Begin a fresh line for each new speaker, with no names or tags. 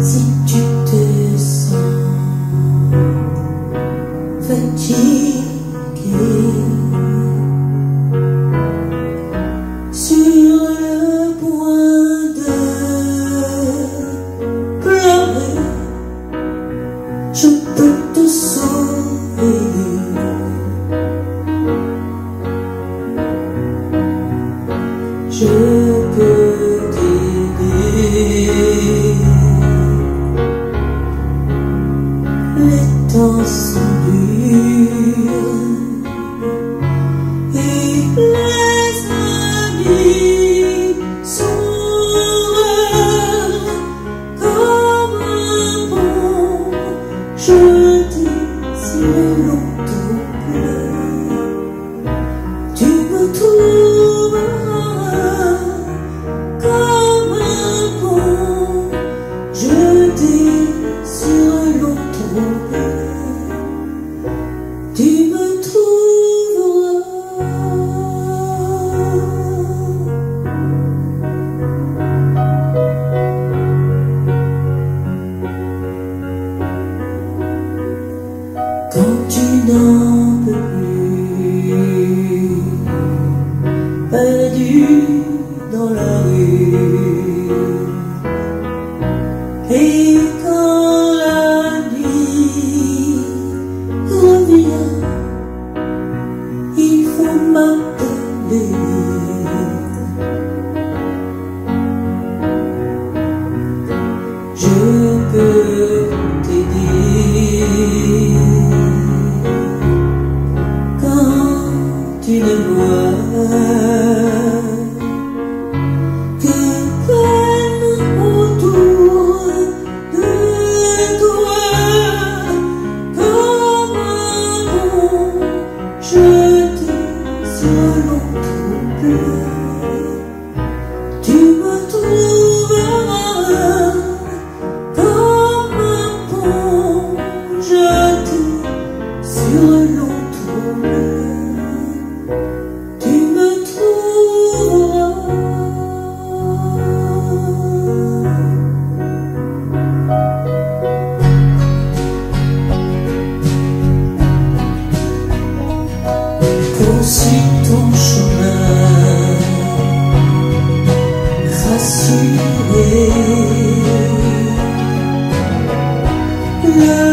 Si tu te sens fatigué, sur le point de pleurer, je peux te sauver. Je peux t'aider. Les temps sont durs et les amis sont heureux. Comme un pont, je désire longtemps plein. Tu me trouveras comme un pont, je désire longtemps plein. Tu me trouveras. Quand tu n'en peux plus, perdu dans la rue, et quand la nuit revient, il faut m'appeler. Je peux t'aider quand tu ne vois que peine autour de toi. Comme un pont, je désire longtemps plein. Tu me trouveras comme un pont, je désire longtemps plein. Tu me trouveras. Poursuis ton chemin, rassuré.